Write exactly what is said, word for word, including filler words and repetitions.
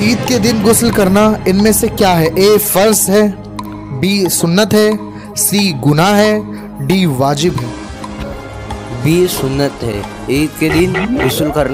ईद के दिन गुस्ल करना इनमें से क्या है? ए फर्ज है, बी सुन्नत है, सी गुनाह है, डी वाजिब है। बी सुन्नत है। ईद के दिन गुस्ल करना